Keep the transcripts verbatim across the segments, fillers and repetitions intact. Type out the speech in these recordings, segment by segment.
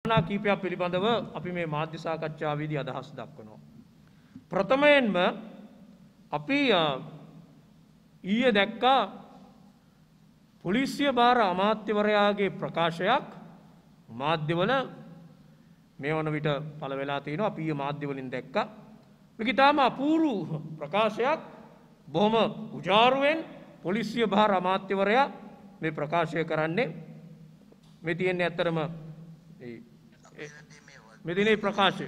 කාරණා කීපයක් පිළිබඳව අපි මේ මාධ්‍ය සාකච්ඡාවේදී අදහස් දක්වනවා. ප්‍රථමයෙන්ම අපි ඊයේ දැක්කා පොලිසිය භාර අමාත්‍යවරයාගේ ප්‍රකාශයක් මාධ්‍යවල මේ වන විට පළ වෙලා තිනවා. අපි ඊයේ මාධ්‍ය වලින් දැක්කා. මේක ඊටාම අපූර්ව ප්‍රකාශයක්. බොහොම උජාරුවෙන් පොලිසිය භාර අමාත්‍යවරයා මේ ප්‍රකාශය කරන්නේ. මේ තියෙන්නේ ඇත්තටම මේ දිනේ ප්‍රකාශය.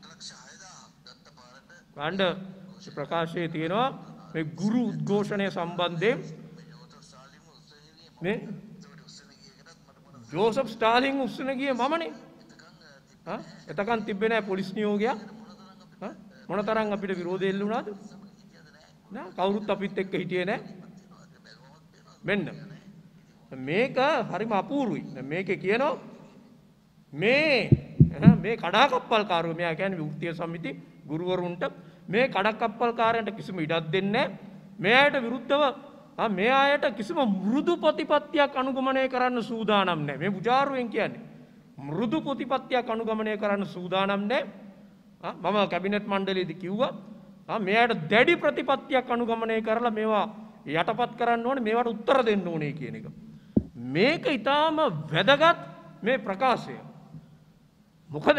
ගාණ්ඩ ප්‍රකාශයේ තියෙනවා මේ ගුරු උද්ඝෝෂණය සම්බන්ධයෙන් මේ ජෝසප් ස්ටාලින් උස්සන ගියේ මමනේ. හා එතකන් තිබ්බේ නැහැ පොලිස් නියෝගයක්. හා මොනතරම් අපිට විරෝධය එල්ල වුණාද? නෑ කවුරුත් අපිත් එක්ක හිටියේ නැහැ. මෙන්න මේක හරිම අපූර්වයි. මේකේ කියනවා මේ මේ කඩාකප්පල්කාරයෝ මෙයා කියන්නේ විමුක්තිය සමිති ගුරුවරුන්ට මේ කඩාකප්පල්කාරයන්ට කිසිම ඉඩක් දෙන්නේ නැහැ. මේ අයට විරුද්ධව ආ මේ අයට කිසිම මෘදු ප්‍රතිපත්තියක් අනුගමනය කරන්න සූදානම් නැහැ. මේ පුජාරුවෙන් කියන්නේ මෘදු ප්‍රතිපත්තියක් අනුගමනය කරන්න සූදානම් නැහැ. ආ මම කැබිනට් මණ්ඩලයේදී කිව්වා ආ මේ අයට දැඩි ප්‍රතිපත්තියක් අනුගමනය කරලා මේවා යටපත් කරන්න ඕනේ, මේවට උත්තර දෙන්න ඕනේ කියන එක. මේක ඊටාම වැදගත් මේ ප්‍රකාශය. මොකද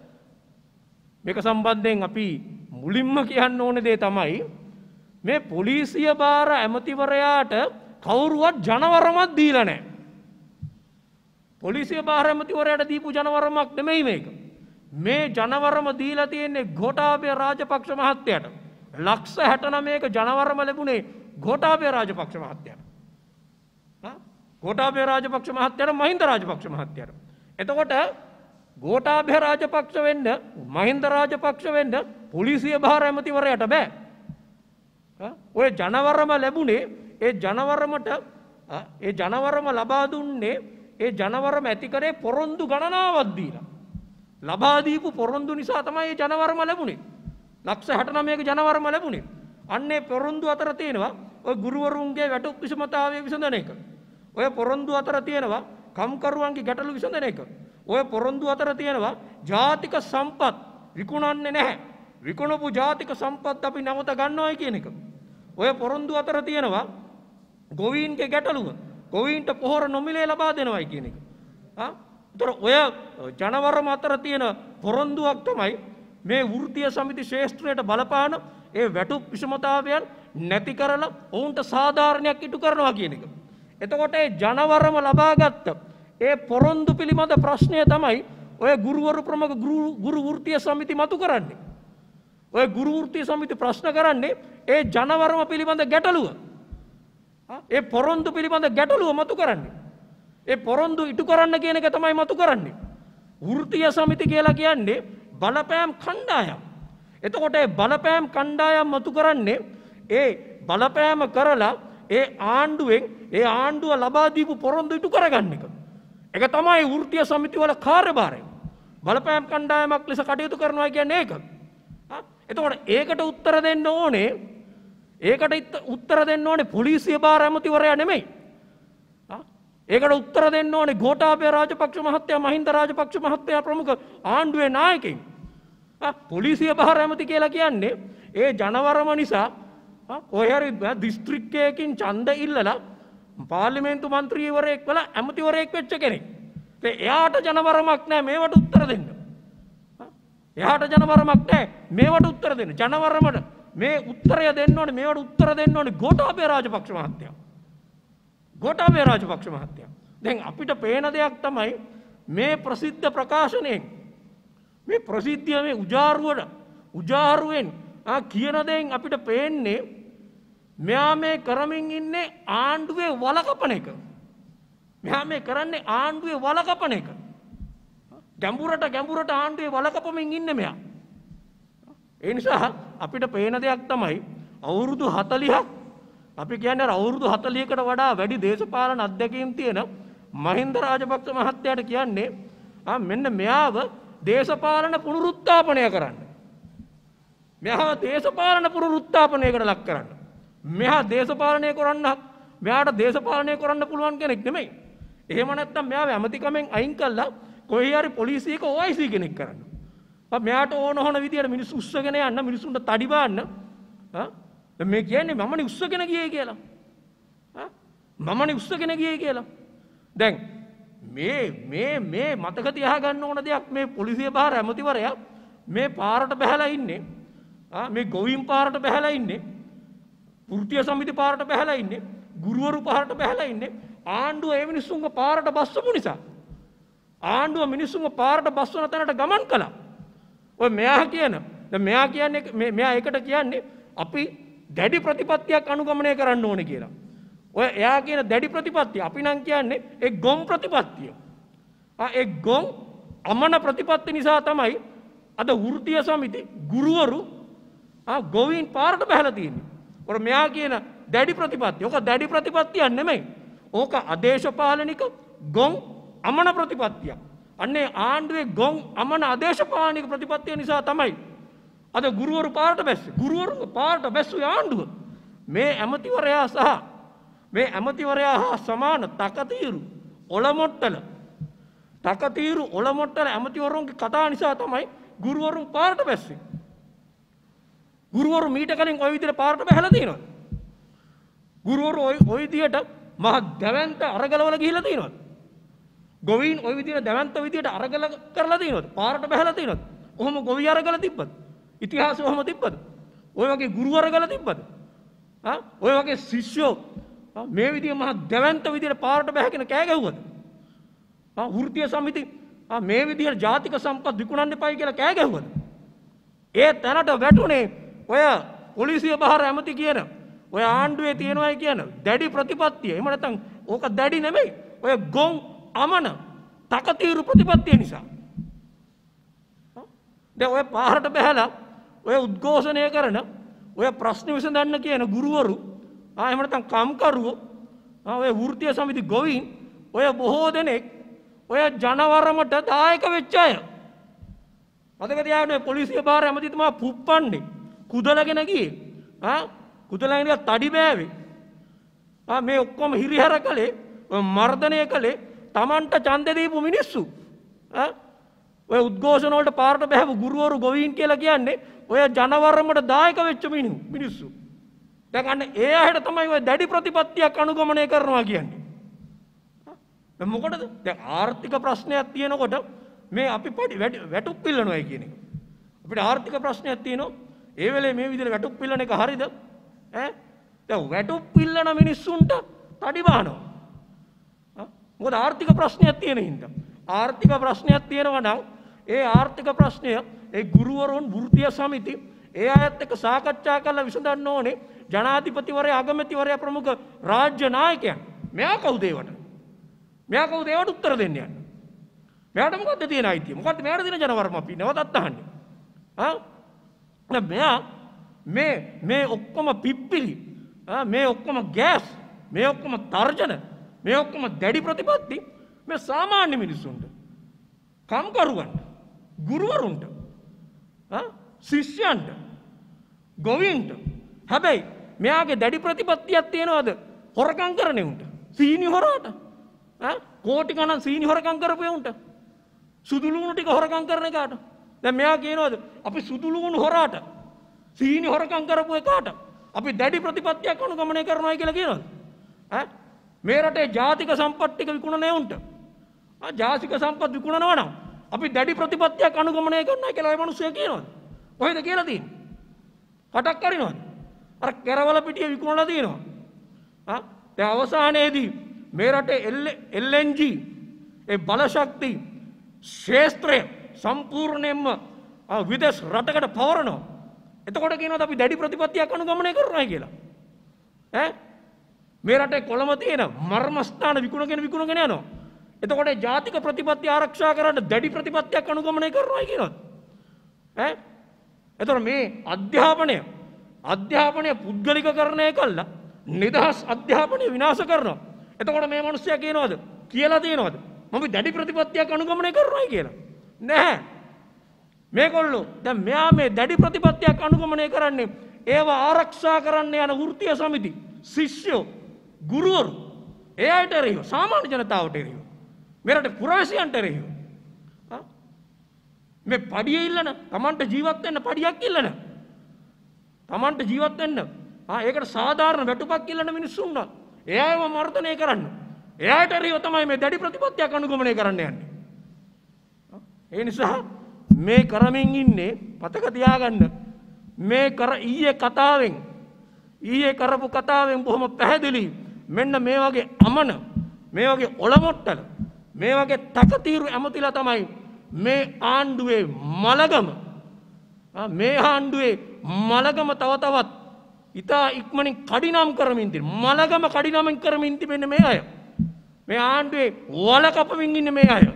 මේක සම්බන්ධයෙන් අපි මුලින්ම කියන්න ඕන දේ තමයි මේ පොලිසිය භාර ඇමතිවරයාට කවුරුවත් ජනවරමක් දීලා නැහැ. පොලිසිය භාර ඇමතිවරයාට දීපු ජනවරමක් නෙමෙයි මේක. මේ ජනවරම දීලා තියෙන්නේ ගෝඨාභය රාජපක්ෂ මහත්තයාට. ලක්ෂ හැට නවයක ජනවරම ලැබුණේ ගෝඨාභය රාජපක්ෂ මහත්තයාට. හා ගෝඨාභය රාජපක්ෂ මහත්තයාට මහින්ද රාජපක්ෂ මහත්තයාට. එතකොට ගෝඨාභය රාජපක්ෂ වෙන්න මහින්ද රාජපක්ෂ වෙන්න පොලිසිය භාර ඇමතිවරයාට බෑ. ඔය ජනවරම ලැබුණේ ඒ ජනවරමට ඒ ජනවරම ලබා දුන්නේ ඒ ජනවරම ඇති කරේ පොරොන්දු ගණනාවක් දීලා. ලබා දීපු පොරොන්දු නිසා තමයි මේ ජනවරම ලැබුණේ. ලක්ෂ හැට නවයක ජනවරම ලැබුණේ. අන්නේ පොරොන්දු අතර තියෙනවා ඔය ගුරුවරුන්ගේ වැටුප් විසමතාවය විසඳන එක. ඔය පොරොන්දු අතර තියෙනවා කම්කරුවන්ගේ ගැටලු විසඳන එක. ඔය පොරොන්දු අතර තියෙනවා ජාතික සම්පත් විකුණන්නේ නැහැ. විකුණපු ජාතික සම්පත් අපි නැවත ගන්නවායි කියන එක. ඔය පොරොන්දු අතර තියෙනවා ගොවීන්ගේ ගැටලුව. ගොවීන්ට පොහොර නොමිලේ ලබා දෙනවායි කියන එක. හා? ඒතර ඔය ජනවරම අතර තියෙන පොරොන්දුවක් තමයි මේ වෘත්තීය සමිති ශාස්ත්‍රයට බලපාන ඒ වැටුප් විෂමතාවයන් නැති කරලා ඔවුන්ට සාධාරණයක් ඉටු කරනවා කියන එක. එතකොට ඒ ජනවරම ලබාගත්ත ඒ පොරොන්දු පිළිබඳ ප්‍රශ්නය තමයි ඔය ගුරුවරු ප්‍රමුඛ ගුරු වෘත්තීය සමිති මතු කරන්නේ. ඔය ගුරු වෘත්තීය සමිති ප්‍රශ්න කරන්නේ ඒ ජනවරම පිළිබඳ ගැටලුව. ඒ පොරොන්දු පිළිබඳ ගැටලුව මතු කරන්නේ. ඒ පොරොන්දු ඉටු කරන්න කියන එක තමයි මතු කරන්නේ. වෘත්තීය සමිති කියලා කියන්නේ බලපෑම් කණ්ඩායම්. එතකොට ඒ බලපෑම් කණ්ඩායම් මතු කරන්නේ ඒ බලපෑම කරලා ඒ ආණ්ඩුවෙන් ඒ ආණ්ඩුව ලබා දීපු පොරොන්දු ඉටු කරගන්න එක. ඒක තමයි වෘත්තීය සමිති වල කාර්යභාරය. බලපෑම් කණ්ඩායමක් ලෙස කටයුතු කරනවා කියන්නේ ඒක. එතකොට ඒකට උත්තර දෙන්න ඕනේ ඒකට උත්තර දෙන්න ඕනේ පොලිසිය භාර ඇමතිවරයා නෙමෙයි. ඒකට උත්තර දෙන්න ඕනේ ගෝඨාභය රාජපක්ෂ මහත්තයා මහින්ද රාජපක්ෂ මහත්තයා ප්‍රමුඛ ආණ්ඩුවේ නායකයින්. පොලිසිය භාර ඇමති කියලා කියන්නේ ඒ ජනවරම නිසා කොහේ හරි දිස්ත්‍රික්කයකින් ඡන්ද ඉල්ලලා පාර්ලිමේන්තු මන්ත්‍රීවරයෙක් වෙලා ඇමතිවරයෙක් වෙච්ච කෙනෙක්. ඒ එයාට ජනවරමක් නැහැ මේවට උත්තර දෙන්න. එයාට ජනවරමක් නැහැ මේවට උත්තර දෙන්න. ජනවරමට මේ උත්තරය දෙන්න ඕනේ මේවට උත්තර දෙන්න ඕනේ ගෝඨාභය රාජපක්ෂ මහත්තයා. ගෝඨාභය රාජපක්ෂ මහත්තයා. දැන් අපිට පේන දෙයක් තමයි මේ ප්‍රසිද්ධ ප්‍රකාශනයෙන් මේ ප්‍රසිද්ධිය මේ උජාරුවට උජාරුවෙන් ආ කියන දෙයින් අපිට පේන්නේ මෙයා මේ කරමින් ඉන්නේ ආණ්ඩුවේ වලකපන එක. මෙයා මේ කරන්නේ ආණ්ඩුවේ වලකපන එක. ගැඹුරට ගැඹුරට ආණ්ඩුවේ වලකපමින් ඉන්නේ මෙයා. ඒ නිසා අපිට පේන දෙයක් තමයි අවුරුදු හතළිහක් අපි කියන්නේ අවුරුදු හතළිහකට වඩා වැඩි දේශපාලන අත්දැකීම් තියෙන මහින්ද රාජපක්ෂ මහත්තයාට කියන්නේ ආ මෙන්න මෙයාව දේශපාලන පුනරුත්ථාපනය කරන්න. මෙයාව දේශපාලන පුනරුත්ථාපනයකට ලක් කරන්න. මෙයා දේශපාලනය කරන්න මෙයාට දේශපාලනය කරන්න පුළුවන් කෙනෙක් නෙමෙයි. එහෙම නැත්නම් මෙයාව ඇමතිකමෙන් අයින් කළා කොහේ හරි පොලිසියක O I C කෙනෙක් කරන්න. ආ මෙයාට ඕන ඕන විදියට මිනිස්සු උස්සගෙන යන්න මිනිස්සුන්ට තඩි බාන්න. ආ දැන් මේ කියන්නේ මමනේ උස්සගෙන ගියේ කියලා. ආ මමනේ උස්සගෙන ගියේ කියලා. දැන් මේ මේ මේ මතක තියාගන්න ඕන දෙයක් මේ පොලිසිය බාර ඇමතිවරයා මේ පාරට බහැලා ඉන්නේ. ආ මේ ගොවින් පාරට බහැලා ඉන්නේ. වෘත්තීය සමිති පාරට බහැලා ඉන්නේ. ගුරුවරු පාරට බහැලා ඉන්නේ. ආණ්ඩුව ඒ මිනිස්සුන්ගේ පාරට බස්සපු නිසා. ආණ්ඩුව මිනිස්සුන්ගේ පාරට බස්සන තැනට ගමන් කළා. ඔය මෙයා කියන දැන් මෙයා කියන්නේ මෙයා ඒකට කියන්නේ අපි දැඩි ප්‍රතිපත්තියක් අනුගමනය කරන්න ඕනේ කියලා. ඔය එයා කියන දැඩි ප්‍රතිපත්තිය අපි නම් කියන්නේ ඒ ගොම් ප්‍රතිපත්තිය. ආ ඒ ගොම් අමන ප්‍රතිපත්ති නිසා තමයි අද වෘත්තීය සමිති ගුරුවරු ආ ගොවීන් පාරට බහැලා තියෙන්නේ. ඔර මෙයා කියන දැඩි ප්‍රතිපත්තිය. ඔක දැඩි ප්‍රතිපත්තියක් නෙමෙයි. ඕක ආදේශපාලනික ගොම් අමන ප්‍රතිපත්තියක්. අන්නේ ආණ්ඩුවේ ගොම් අමන ආදේශපාලනික ප්‍රතිපත්තිය නිසා තමයි අද ගුරුවරු පාරට බැස්සේ. ගුරුවරු පාරට බැස්සුවේ ආණ්ඩුව. මේ ඇමතිවරයා සහ මේ ඇමතිවරයා හා සමාන තකතිරු ඔලොමොට්ටල තකතිරු ඔලොමොට්ටල ඇමතිවරුන්ගේ කතා නිසා තමයි ගුරුවරුන් පාරට බැස්සේ. ගුරුවරු මීට කලින් ওই විදිහට පාරට බහැලා තියෙනවා. ගුරුවරු ওই ওই විදිහට මහ දැවැන්ත අරගලවල ගිහිල්ලා තියෙනවා. ගොවීන් ওই විදිහට දැවැන්ත විදිහට අරගල කරලා තියෙනවා. පාරට බහැලා තියෙනවා. කොහොම ගොවි අරගල තිබ්බද? ඉතිහාසෙ කොහොම තිබ්බද? ওই වගේ ගුරු අරගල තිබ්බද? ආ ওই වගේ ශිෂ්‍යෝ මේ විදිහ මහ දැවැන්ත විදිහට පාරට බහැගෙන කෑ ගැහුවද? ආ වෘත්තීය සමිති ආ මේ විදිහට ජාතික සම්පත් විකුණන්න එපායි කියලා කෑ ගැහුවද? ඒ තැනට වැටුනේ ඔය පොලිසිය බහර ඇමති කියන ඔය ආණ්ඩුවේ තියෙනවායි කියන දැඩි ප්‍රතිපත්තිය. එහෙම නැත්නම් ඕක දැඩි නෙමෙයි. ඔය ගොන් අමන තකතිරු ප්‍රතිපත්තිය නිසා. දැන් ඔය පාරට බහැලා ඔය උද්ඝෝෂණය කරන ඔය ප්‍රශ්න විසඳන්න කියන ගුරුවරු ආ එහෙම නැත්නම් කම්කරුවෝ ආ ඔය වෘත්තීය සමිති ගොවීන් ඔය බොහෝ දෙනෙක් ඔය ජනවරමට දායක වෙච්ච අය. මතක තියාගන්න පොලිසිය බාර ඇමතිතුමා පුප්පන්නේ කුදලගෙන ගියේ. ආ කුදලගෙන ගියා තඩි බෑවේ. ආ මේ ඔක්කොම හිරිහැර කළේ මර්ධනය කළේ Tamanට ඡන්දෙ දීපු මිනිස්සු. ආ ඔය උද්ඝෝෂණ වලට පාරට බහැපු ගුරුවරු ගොවීන් කියලා කියන්නේ ඔය ජනවරමට දායක වෙච්ච මිනිස්සු. දැන් අන්න ඒ අයට තමයි ඔය දැඩි ප්‍රතිපත්තියක් අනුගමනය කරනවා කියන්නේ. දැන් මොකටද? දැන් ආර්ථික ප්‍රශ්නයක් තියෙනකොට මේ අපි පඩි වැටුප් පිල්ලනවායි කියන එක. අපිට ආර්ථික ප්‍රශ්නයක් තියෙනවා. ඒ වෙලේ මේ විදිහට වැටුප් පිල්ලන එක හරියද? ඈ දැන් වැටුප් පිල්ලන මිනිස්සුන්ට තඩි බහනවා. ආ මොකද ආර්ථික ප්‍රශ්නයක් තියෙන හින්දා. ආර්ථික ප්‍රශ්නයක් තියෙනවා නම් ඒ ආර්ථික ප්‍රශ්නය ඒ ගුරුවරුන් වෘත්තීය සමිති ඒ අයත් එක්ක සාකච්ඡා කරලා විසඳන්න ඕනේ. ජනාධිපතිවරයා අගමැතිවරයා ප්‍රමුඛ රාජ්‍ය නායකයන්. මෙයා කවුද ඒවට? මෙයා කවුද ඒවට උත්තර දෙන්න යන්නේ? මෙයාට මොකද්ද තියෙන අයිතිය? මොකද්ද මෙයාට තියෙන ජනවරම අපි නැවතත් අහන්නේ? ආ නැ මෙයා මේ මේ ඔක්කොම පිප්පිලි ආ මේ ඔක්කොම ගෑස් මේ ඔක්කොම තර්ජන මේ ඔක්කොම දැඩි ප්‍රතිපත්ති මේ සාමාන්‍ය මිනිස්සුන්ට කම්කරුවන්ට ගුරුවරුන්ට ආ ශිෂ්‍යයන්ට ගොවීන්ට හැබැයි මෙයාගේ දැඩි ප්‍රතිපත්තියක් තියනවාද හොරකම් කරන උන්ට සීනි හොරාට ඈ කෝටි ගණන් සීනි හොරකම් කරපු උන්ට සුදු ලුණු ටික හොරකම් කරන එකට දැන් මෙයා කියනවාද අපි සුදු ලුණු හොරාට සීනි හොරකම් කරපු එකට අපි දැඩි ප්‍රතිපත්තියක් අනුගමනය කරනවා කියලා කියනවාද ඈ මේ රටේ ජාතික සම්පත් ටික විකුණන උන්ට ආ ජාතික සම්පත් විකුණනවා නම් අපි දැඩි ප්‍රතිපත්තියක් අනුගමනය කරනවා කියලා ඒ මිනිස්සු කියනවාද කොහෙද කියලා තියෙන්නේ කටක් කරිනවද අර කෙරවල පිටිය විකුණලා තියෙනවා. ආ දැන් අවසානයේදී මේ රටේ එල් එන් ජී ඒ බලශක්ති ශේස්ත්‍රය සම්පූර්ණයෙන්ම විදේශ රටකට පවරනවා. එතකොට කියනවාද අපි දැඩි ප්‍රතිපත්තියක් අනුගමනය කරනවා කියලා. ඈ මේ රටේ කොළඹ තියෙන මර්මස්ථාන විකුණගෙන විකුණගෙන යනවා. එතකොට ජාතික ප්‍රතිපත්ති ආරක්ෂා කරන්න දැඩි ප්‍රතිපත්තියක් අනුගමනය කරනවා කියනවාද? ඈ එතකොට මේ අධ්‍යාපනය අධ්‍යාපනය පුද්ගලිකකරණය කළා නිදහස් අධ්‍යාපනය විනාශ කරනවා. එතකොට මේ මිනිස්සයා කියනවාද කියලා තියෙනවද මම දැඩි ප්‍රතිපත්තියක් අනුගමනය කරනවා කියලා? නැහැ. මේගොල්ලෝ දැන් මෙයා මේ දැඩි ප්‍රතිපත්තියක් අනුගමනය කරන්නේ ඒව ආරක්ෂා කරන්න යන වෘත්තීය සමිති ශිෂ්‍යෝ ගුරුවරු ඒ අයට එරෙහිව සාමාන්‍ය ජනතාවට එරෙහිව මෙරට පුරවැසියන්ට එරෙහිව මේ පඩිය ඉල්ලන Tamanට ජීවත් වෙන්න පඩියක් ඉල්ලන Tamanට ජීවත් වෙන්න ආ ඒකට සාධාරණ වැටුපක් ඉල්ලන මිනිස්සුන් නම් එයාම මර්ධනය කරන්න. එයාට රියව තමයි මේ දැඩි ප්‍රතිපත්තියක් අනුගමනය කරන්න යන්නේ. ඒ නිසා මේ කරමින් ඉන්නේ පතක තියාගන්න මේ කර ඊයේ කතාවෙන් ඊයේ කරපු කතාවෙන් බොහොම පැහැදිලි මෙන්න මේ වගේ අමන මේ වගේ ඔලොමොට්ටල මේ වගේ තකතිරු ඇමතිලා තමයි මේ ආණ්ඩුවේ මලගම මේ ආණ්ඩුවේ මලගම තව තවත් ඉතා ඉක්මනින් කඩිනම් කරමින් තිබෙන මලගම කඩිනම් කරමින් තිබෙන මේ අය මේ ආණ්ඩුවේ වල කපමින් ඉන්නේ මේ අය.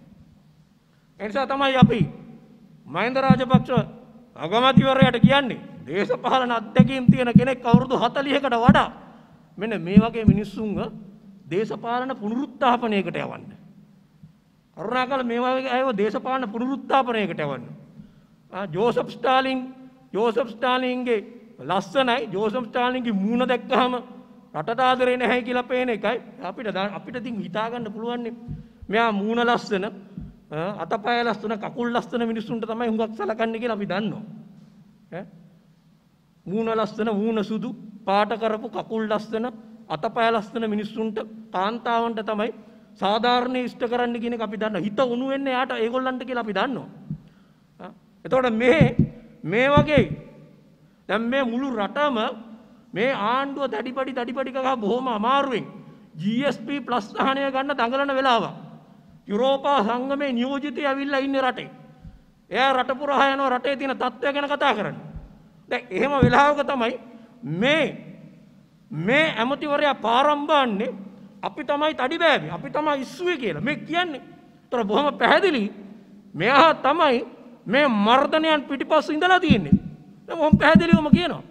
ඒ නිසා තමයි අපි මහින්ද රාජපක්ෂ අගමැතිවරයාට කියන්නේ දේශපාලන අත්දැකීම් තියෙන කෙනෙක් අවුරුදු හතළිහකට වඩා මෙන්න මේ වගේ මිනිස්සුන්ව දේශපාලන පුනරුත්ථාපනයකට යවන්න. කරුණාකර මේ වගේ අයව දේශපාලන පුනරුත්ථාපනයකට යවන්න. ආ ජෝසප් ස්ටාලින් ජෝසප් ස්ටාලින්ගේ ලස්සනයි ජෝසප් ස්ටාලින්ගේ මූණ දැක්කහම රටට ආදරේ නැහැ කියලා පේන එකයි අපිට අපිට ඉතින් හිතා ගන්න පුළුවන් නේ. මෙයා මූණ ලස්සන අතපය ලස්සන කකුල් ලස්සන මිනිස්සුන්ට තමයි හුඟක් සලකන්නේ කියලා අපි දන්නවා. ඈ මූණ ලස්සන මූණ සුදු පාට කරපු කකුල් ලස්සන අතපය ලස්සන මිනිස්සුන්ට කාන්තාවන්ට තමයි සාධාරණ ඉෂ්ට කරන්න කියන එක අපි දන්නවා. හිත උණු වෙන්නේ යාට ඒගොල්ලන්ට කියලා අපි දන්නවා. එතකොට මේ මේ වගේ දැන් මේ මුළු රටම මේ ආණ්ඩුව දඩිපඩි දඩිපඩි කගහ බොහොම අමාරුවෙන් ජී එස් පී ප්ලස් සහනය ගන්න දඟලන වෙලාවක්. යුරෝපා සංගමේ නියෝජිතය ඇවිල්ලා ඉන්නේ රටේ. එයා රට පුරා යනවා රටේ තියෙන තත්ත්වය ගැන කතා කරන්නේ. දැන් එහෙම වෙලාවක තමයි මේ මේ ඇමතිවරයා පාරම්බන්නේ අපි තමයි තඩි බෑවි අපි තමයි ඉස්සුවේ කියලා මේ කියන්නේ. ඒතර බොහොම පැහැදිලි මෙයා තමයි මේ මර්ධනයන් පිටිපස්ස ඉඳලා තියෙන්නේ. දැන් බොහොම පැහැදිලිවම කියනවා.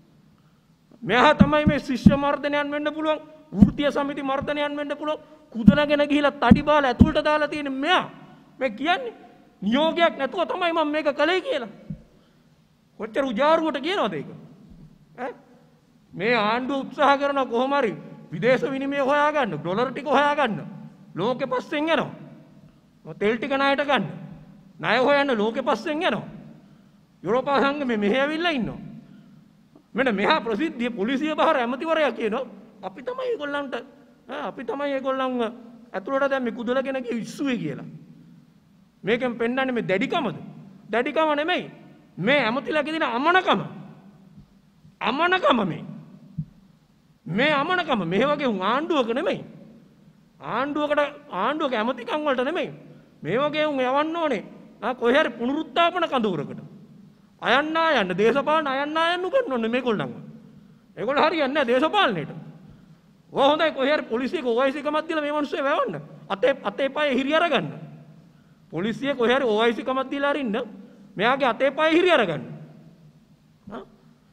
මෙයා තමයි මේ ශිෂ්‍ය මර්ධනයන් වෙන්න පුළුවන් වෘත්තීය සමිති මර්ධනයන් වෙන්න පුළුවන් කුදලගෙන ගිහිලා තඩි බාල ඇතුළට දාලා තියෙන මෙයා මේ කියන්නේ නියෝගයක් නැතුව තමයි මම මේක කළේ කියලා. කොච්චර උජාරුවට කියනවද ඒක? ඈ මේ ආණ්ඩුව උත්සාහ කරන කොහොම හරි විදේශ විනිමය හොයාගන්න ඩොලර් ටික හොයාගන්න ලෝකෙ පස්සෙන් යනවා. තෙල් ටික ණයට ගන්න. ණය හොයන්න ලෝකෙ පස්සෙන් යනවා. යුරෝපා සංගමේ මෙහෙ ඇවිල්ලා ඉන්නවා. මෙන්න මෙහා ප්‍රසිද්ධිය පොලිසිය බහර ඇමතිවරයා කියනවා අපි තමයි ඒගොල්ලන්ට අපි තමයි ඒගොල්ලන්ව ඇතුළට දැන් මේ කුදලගෙන ගිය ඉස්සුවේ කියලා. මේකෙන් පෙන්නන්නේ මේ දැඩිකමද? දැඩිකම නෙමෙයි. මේ ඇමතිලාගේ දින අමනකම. අමනකම මේ. මේ අමනකම මේ වගේ ආණ්ඩුවක නෙමෙයි. ආණ්ඩුවකට ආණ්ඩුවක ඇමතිකම් වලට නෙමෙයි. මේ වගේ උන් යවන්න ඕනේ. ආ කොහේ හරි පුනරුත්ථාපන කඳවුරකට. අයන්නා යන්න දේශපාලන අයන්නා යන්න උගන්වන්නේ මේගොල්ලන්ව. ඒගොල්ලෝ හරියන්නේ නැහැ දේශපාලනයට. ඔය හොඳයි කොහේ හරි පොලිසියක ඕ ආයි සී කමක් දීලා මේ මිනිස්සු වැවන්න. අතේ අතේ පායේ හිරි අරගන්න. පොලිසිය කොහේ හරි ඕ ආයි සී කමක් දීලා අරින්න මෙයාගේ අතේ පායේ හිරි අරගන්න. හා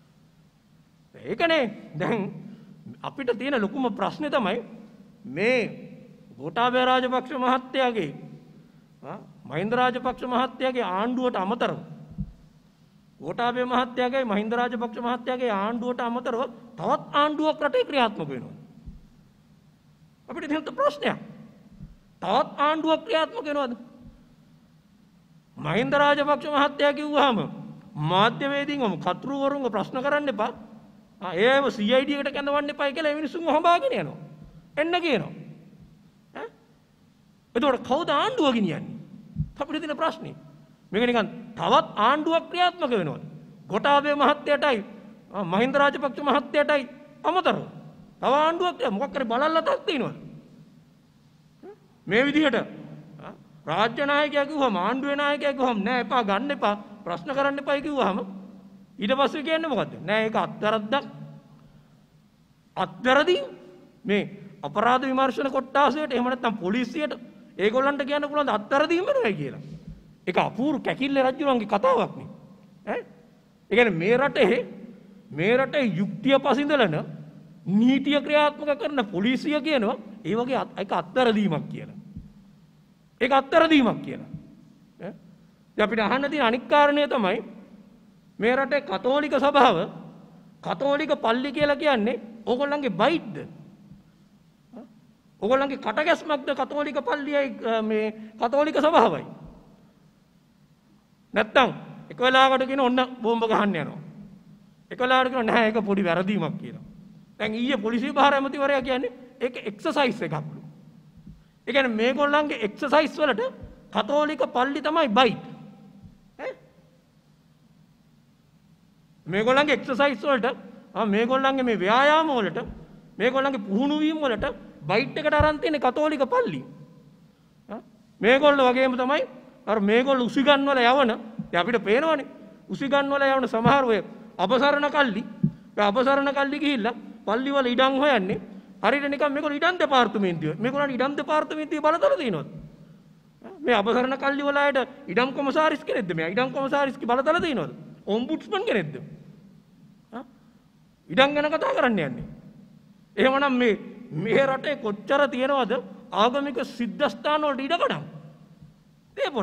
ඒකනේ දැන් අපිට තියෙන ලොකුම ප්‍රශ්නේ තමයි මේ ගෝඨාභය රාජපක්ෂ මහත්තයාගේ හා මහින්ද රාජපක්ෂ මහත්තයාගේ ආණ්ඩුවට අමතරව ගෝඨාභය මහත්තයාගේ මහින්ද රාජපක්ෂ මහත්තයාගේ ආණ්ඩුවට අමතරව තවත් ආණ්ඩුවක් රටේ ක්‍රියාත්මක වෙනවා. අපිට තියෙන ප්‍රශ්නයක්. තවත් ආණ්ඩුවක් ක්‍රියාත්මක වෙනවද? මහින්ද රාජපක්ෂ මහත්තයා කිව්වහම මාධ්‍යවේදීන්වම කතුරුවරුන්ව ප්‍රශ්න කරන්න එපා. ආ ඒව සී අයි ඩී එකට කැඳවන්න එපා කියලා මේ මිනිස්සුන්ව හඹාගෙන යනවා. එන්න කියනවා. ඈ එතකොට කවුද ආණ්ඩුව ගෙනියන්නේ? අපිට තියෙන ප්‍රශ්නේ. මේක නිකන් තවත් ආණ්ඩුවක් ක්‍රියාත්මක වෙනවද? ගෝඨාභය මහත්තයටයි මහින්ද රාජපක්ෂ මහත්තයටයි අමතරව තව ආණ්ඩුවක් මොකක් හරි බලල්ලතක් තියෙනවද? මේ විදිහට රාජ්‍ය නායකයා කිව්වම ආණ්ඩුවේ නායකයා කිව්වම නෑ එපා ගන්න එපා ප්‍රශ්න කරන්න එපා කිව්වහම ඊට පස්සේ කියන්නේ මොකද්ද? නෑ ඒක අත්තරද්දක් අත්තරදී මේ අපරාධ විමර්ශන කොට්ටාසයට එහෙම නැත්නම් පොලිසියට ඒගොල්ලන්ට කියන්න පුළුවන් අත්තරදීම වෙනවා කියලා. ඒක අපූර්ව කැකිල්ල රජුණන්ගේ කතාවක් නේ. ඈ ඒ කියන්නේ මේ රටේ මේ රටේ යුක්තිය පසින්දලන නීතිය ක්‍රියාත්මක කරන පොලිසිය කියනවා ඒ වගේ ඒක අත්තරදීමක් කියලා. ඒක අත්තරදීමක් කියලා. ඈ දැන් අපිට අහන්න තියෙන අනික් කාරණය තමයි මේ රටේ කතෝලික සභාව කතෝලික පල්ලි කියලා කියන්නේ ඕගොල්ලන්ගේ බයිට්ද? ඕගොල්ලන්ගේ කටගැස්මක්ද කතෝලික පල්ලියයි මේ කතෝලික සභාවයි? නැත්තම් එක වෙලාවකට කියන ඔන්න බෝම්බ ගහන්න යනවා. එක වෙලාවකට කියන නැහැ ඒක පොඩි වැරදීමක් කියලා. දැන් ඊයේ පොලිසිය භාර ඇමතිවරයා කියන්නේ ඒක එක්සර්සයිස් එකක්ලු. ඒ කියන්නේ මේගොල්ලන්ගේ එක්සර්සයිස් වලට කතෝලික පල්ලි තමයි බයිට්. ඈ මේගොල්ලන්ගේ එක්සර්සයිස් වලට ආ මේගොල්ලන්ගේ මේ ව්‍යායාම වලට මේගොල්ලන්ගේ පුහුණු වීම වලට බයිට් එකට අරන් තියෙන කතෝලික පල්ලි. ආ මේගොල්ලෝ වගේම තමයි අර මේගොල්ලෝ උසිගන් වල යවන දැන් අපිට පේනවනේ උසිගන් වල යවන සමහර ඔය අපසරණ කල්ලි ඒ අපසරණ කල්ලි ගිහිල්ලා පල්ලි වල ඉඩම් හොයන්නේ හරියට නිකන් මේගොල්ලෝ ඉඩම් දෙපාර්තමේන්තුව මේගොල්ලන්ට ඉඩම් දෙපාර්තමේන්තුවේ බලතල තියෙනවද මේ අපසරණ කල්ලි වල අයට ඉඩම් කොමසාරිස් කෙනෙක්ද මෙයා ඉඩම් කොමසාරිස්ගේ බලතල තියෙනවද ඔම්බුඩ්ස්මන් කෙනෙක්ද ආ ඉඩම් ගැන කතා කරන්න යන්නේ එහෙමනම් මේ මේ රටේ කොච්චර තියෙනවද ආගමික සිද්ධාස්ථාන වලට ඉඩකඩම් දේපොළ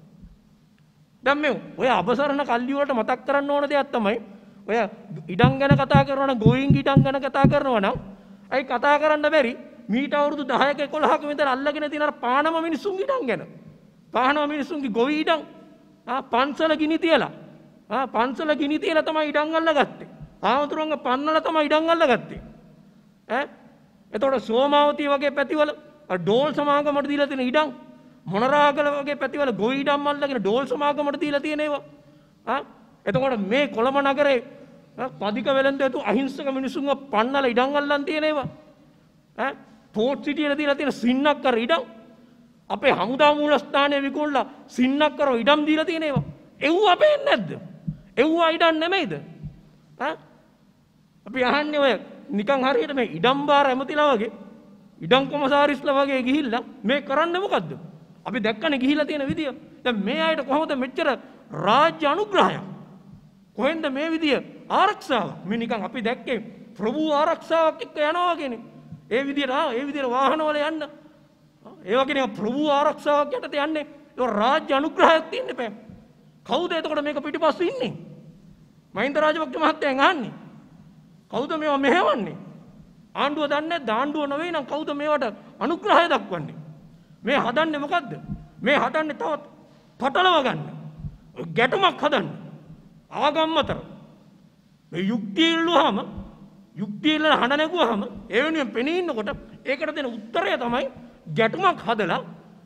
දැන් මේ ඔය අපසරණ කල්ලි වලට මතක් කරන්න ඕන දෙයක් තමයි ඔය ඉඩම් ගැන කතා කරනවා නම් ගෝයින් ඉඩම් ගැන කතා කරනවා නම් අයි කතා කරන්න බැරි මීට අවුරුදු දහයක එකොළහක විතර අල්ලගෙන තියෙන අර පානම මිනිසුන් ඉඩම් ගැන පානම මිනිසුන්ගේ ගොවි ඉඩම් ආ පන්සල ගිනි තියලා ආ පන්සල ගිනි තියලා තමයි ඉඩම් අල්ලගත්තේ ආමතුරුන්ගේ පන්නල තමයි ඉඩම් අල්ලගත්තේ ඈ එතකොට සෝමාවතී වගේ පැතිවල ඩෝල් සමාගමට දීලා තියෙන ඉඩම් මොනරාගල වගේ පැතිවල ගොවි ඉඩම් අල්ලගෙන ඩෝල් සමාගමට දීලා තියෙන ඒවා ආ එතකොට මේ කොළඹ නගරේ පදික වෙලෙන්දතු අහිංසක මිනිසුන්ව පන්නලා ඉඩම් අල්ලන් තියෙන ඒවා ඈ පෝට් සිටියේ දීලා තියෙන සින්නක් කර ඉඩම් අපේ හමුදා මූලස්ථානයේ විකුණලා සින්නක් කර ඉඩම් දීලා තියෙන ඒවා එව්ව අපේ නැද්ද එව්ව ඉඩම් නෙමෙයිද ඈ අපි අහන්නේ ඔය නිකන් හරියට මේ ඉඩම් බාර ඇමතිලා වගේ ඉඩම් කොමසාරිස්ලා වගේ ගිහිල්ලා මේ කරන්නේ මොකද්ද අපි දැක්කනේ ගිහිල්ලා තියෙන විදිය දැන් මේ අයට කොහොමද මෙච්චර රාජ්‍ය අනුග්‍රහයක් කොහෙන්ද මේ විදිය ආරක්ෂාව මේ නිකන් අපි දැක්කේ ප්‍රභූ ආරක්ෂාවක් එක්ක යනවා වගේනේ ඒ විදියට ආ ඒ විදියට වාහන වල යන්න ඒ වගේ නේ ප්‍රභූ ආරක්ෂාවක් යටතේ යන්නේ ඒක රාජ්‍ය අනුග්‍රහයක් තියෙන්න බෑ කවුද එතකොට මේක පිටිපස්සේ ඉන්නේ මහින්ද රාජපක්ෂ මහත්තයන් අහන්නේ කවුද මේවා මෙහෙවන්නේ ආණ්ඩුව දන්නේ නැද්ද ආණ්ඩුව නෙවෙයි නම් කවුද මේවට අනුග්‍රහය දක්වන්නේ මේ හදන්නේ මොකද්ද මේ හදන්නේ තවත් පටලව ගන්න ගැටුමක් හදන්න ආගම් අතර මේ යුක්තිය ඉල්ලුවාම යුක්තිය ඉල්ලලා හඬ නැගුවාම ඒ වෙනුවෙන් පෙනී ඉන්නකොට ඒකට දෙන උත්තරය තමයි ගැටුමක් හදලා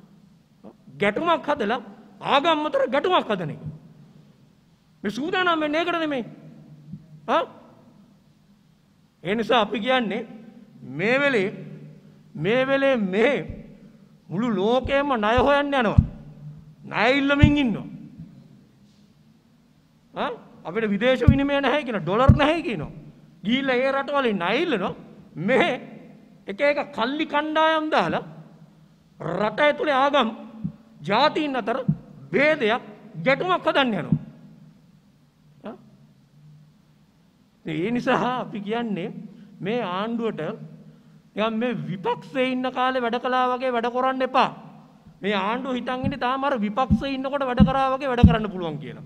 ගැටුමක් හදලා ආගම් අතර ගැටුමක් හදන එක මේ සූදානම් වෙන්නේ ඒකට නෙමෙයි හා ඒ නිසා අපි කියන්නේ මේ වෙලේ මේ වෙලේ මේ මුළු ලෝකෙම ණය හොයන්න යනවා ණය ඉල්ලමින් ඉන්නවා ආ අපිට විදේශ විනිමය නැහැ කියන ඩොලර් නැහැ කියනවා ගිහිල්ලා ඒ රටවලින් ණය ඉල්ලනවා මේ එක එක කල්ලි කණ්ඩායම් දාලා රට ඇතුලේ ආගම් ජාතීන් අතර ભેදයක් ගැටුමක් හදන්න යනවා ඒ නිසා අපි කියන්නේ මේ ආණ්ඩුවට නිකන් මේ විපක්ෂයේ ඉන්න කාලේ වැඩ කළා වගේ වැඩ කරන්න එපා. මේ ආණ්ඩුව හිතන් ඉන්නේ තාම අර විපක්ෂයේ ඉන්නකොට වැඩ කරා වගේ වැඩ කරන්න පුළුවන් කියලා.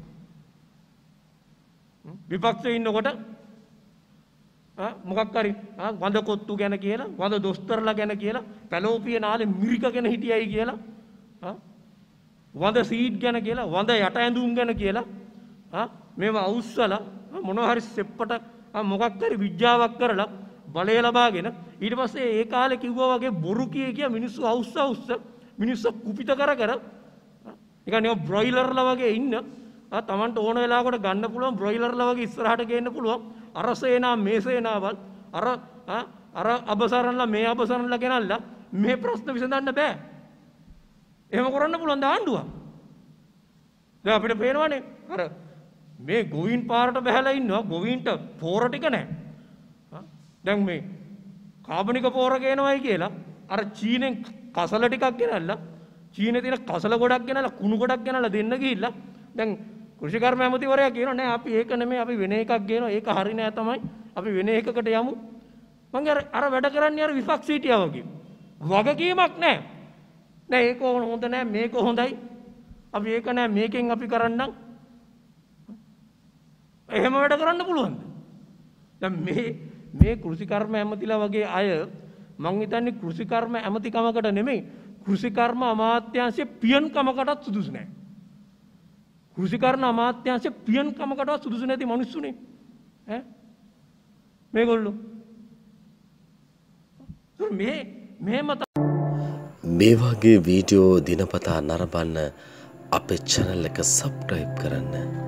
විපක්ෂයේ ඉන්නකොට ආ මොකක් හරි ආ වඳ කොත්තු ගැන කියලා, වඳ දොස්තරලා ගැන කියලා, පැලෝපිය නාලේ මිරික ගැන හිටියයි කියලා, ආ වඳ සීඩ් ගැන කියලා, වඳ යට ඇඳුම් ගැන කියලා, ආ මේවා අවුස්සලා මොනවා හරි සෙප්පට මොකක් හරි විද්‍යාවක් කරලා බලය ලබාගෙන ඊට පස්සේ ඒ කාලේ කිව්වා වගේ බොරු කිය කිය මිනිස්සු අවුස්ස අවුස්ස මිනිස්සු කුපිත කර කර නිකන් ඒ බ්‍රොයිලර්ලා වගේ ඉන්න ආ Tamanට ඕන වෙලාවකට ගන්න පුළුවන් බ්‍රොයිලර්ලා වගේ ඉස්සරහට ගේන්න පුළුවන් අර සේනා මේ සේනාවල් අර අර අබසරන්ලා මේ අබසරන්ලා ගෙනල්ලා මේ ප්‍රශ්න විසඳන්න බෑ එහෙම කරන්න පුළුවන් දාණ්ඩුව දැන් අපිට පේනවනේ අර මේ ගෝවින් පාරට බහැලා ඉන්නවා ගෝවින්ට පෝර ටික නැහැ දැන් මේ කාබනික පෝර ගේනවයි කියලා අර චීනෙන් කසල ටිකක් ගෙනල්ලා චීනේ තියෙන කසල ගොඩක් ගෙනල්ලා කුණු ගොඩක් ගෙනල්ලා දෙන්න ගිහිල්ලා දැන් කෘෂිකර්ම ඇමතිවරයා කියනවා නෑ අපි ඒක නෙමෙයි අපි වෙන එකක් ගේනවා ඒක හරි නෑ තමයි අපි වෙන එකකට යමු මං අර අර වැඩ කරන්නේ අර විපක්ෂ හිටියා වගේ වගකීමක් නෑ නෑ ඒක හොඳ නෑ මේක හොඳයි අපි ඒක නෑ මේකෙන් අපි කරන්නම් එහෙම වැඩ කරන්න පුළුවන්ද දැන් මේ මේ කෘෂිකර්ම ඇමතිලා වගේ අය මං හිතන්නේ කෘෂිකර්ම ඇමතිකමකට නෙමෙයි කෘෂිකර්ම අමාත්‍යාංශයේ පියන්කමකටත් සුදුසු නෑ කෘෂිකර්ණ අමාත්‍යාංශ පියන්කමකටවත් සුදුසු නැති මිනිස්සුනේ. ඈ මේගොල්ලෝ මේ මේම මේ වගේ වීඩියෝ දිනපතා නරඹන්න අපේ channel එක subscribe කරන්න.